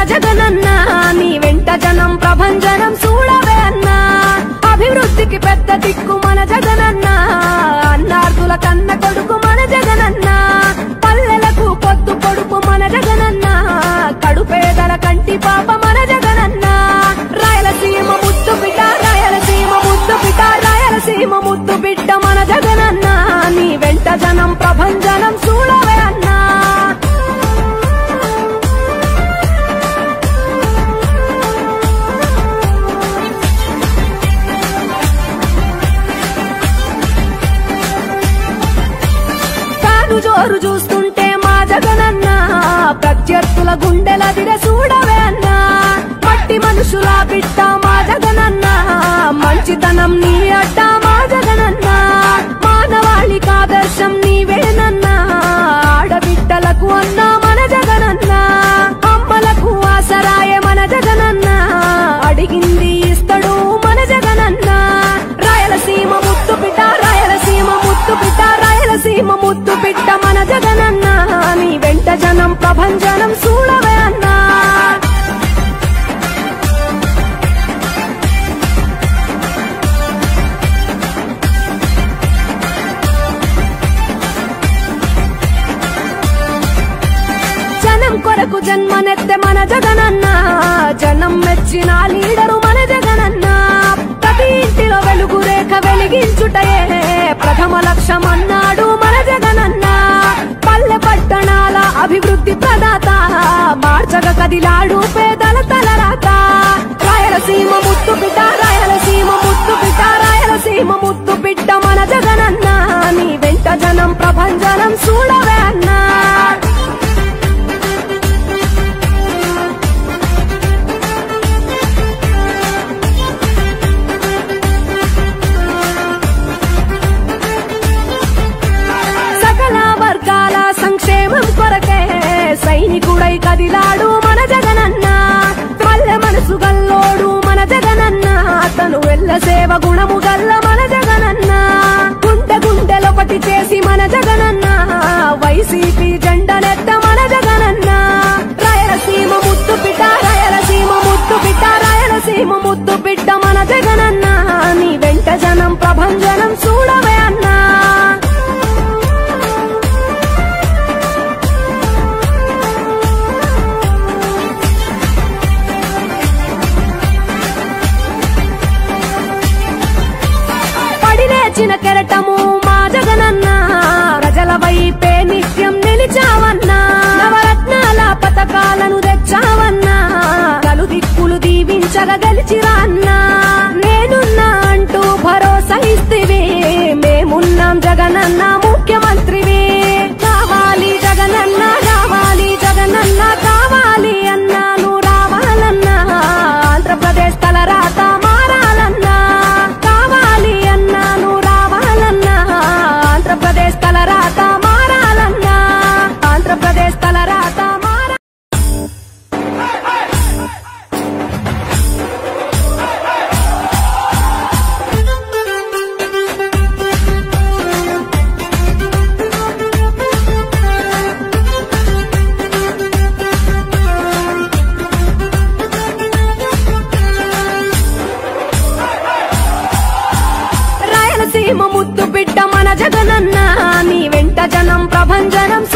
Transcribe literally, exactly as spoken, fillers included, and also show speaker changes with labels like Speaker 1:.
Speaker 1: జగనన్న నీ వెంట జనం ప్రభంజనం చూడవే అన్నా అభివృద్ధికి పెద్ద దిక్కు మన జగనన్న అన్నార్థుల కన్న కొడుకు మన జగనన్న పల్లెలకు పొద్దు కొడుకు మన జగనన్న కడుపేదల కంటి పాప మన జగనన్న రాయలసీమ ముద్దు బిడ్డ రాయలసీమ ముద్దు బిడ్డ రాయలసీమ ముద్దు బిడ్డ మన జగనన్న నీ వెంట జనం ప్రభంజనం చూడవే అన్నా జోరు చూస్తుంటే మా జగనన్న ప్రత్యర్థుల గుండెల దిర చూడవే అన్నా మట్టి మనుషుల బిడ్డ మా జగనన్న మంచితనం నీ అడ్డ మా జగనన్న మానవాళికి ఆదర్శం నీవేనన్నా ఆడబిడ్డలకు అన్నా మన జగనన్న అమ్మలకు ఆసరాయే మన జగనన్న అడిగింది ఇస్తడు మన జగనన్న రాయలసీమ ముద్దు బిడ్డ రాయలసీమ ముద్దు బిడ్డ రాయలసీమ ముద్దు బిడ్డ మన జగనన్న నీ వెంట జనం ప్రభంజనం చూడవే అన్నా జనం కొరకు జన్మనెత్తే మన జగనన్న జనం మెచ్చిన లీడరు మన జగనన్న ప్రతి ఇంటిలో వెలుగు రేఖ వెలిగించుటయే ప్రథమ లక్ష్యం అన్నాడు మన జగనన్న పల్లె పట్టణాల అభివృద్ధి ప్రదాత మార్చగ కదిలాడు పేదల తలరాత రాయలసీమ ముద్దు బిడ్డ రాయలసీమ ముద్దు బిడ్డ రాయలసీమ ముద్దు బిడ్డ మన జగనన్న నీ వెంట జనం ప్రభంజనం చూడవే అన్నా సైనికుడై కదిలాడు మన జగనన్న పల్లె మనసు గల్లోడు మన జగనన్న అతను వెళ్ళ సేవ గుణము గల్ల మన జగనన్న గుండె గుండెలొకటి చేసి మన జగనన్న వైసీపీ జెండనెత్త మన జగనన్న రాయలసీమ ముద్దు బిడ్డ రాయలసీమ ముద్దు బిడ్డ రాయలసీమ ముద్దు బిడ్డ మన జగనన్న నీ వెంట జనం ప్రభంజనం చూడవే అన్నా చిన్న కెరటము మా జగనన్న ప్రజల వైపే నిత్యం నిలిచావన్నా నవరత్నాల పథకాలను తెచ్చావన్నా కలు దిక్కులు దీవించగా గెలిచిరా అన్నా నేనున్నా అంటూ భరోసా ఇస్తివి మేమున్నాం జగనన్న ముఖ్యమంత్రివి కావాలి జగనన్న కావాలి జగనన్న కావాలి అన్నా నువ్వు రావాలన్నా ఆంధ్రప్రదేశ్ తలరాత మారాలన్నా కావాలి అన్నా నువ్వు రావాలన్నా ఆంధ్రప్రదేశ్ తలరాత మారాలన్నా ఆంధ్రప్రదేశ్ తలరాత మారా రాయలసీమ ముద్దు బిడ్డ మన జగనన్న నీ వెంట జనం ప్రభంజనం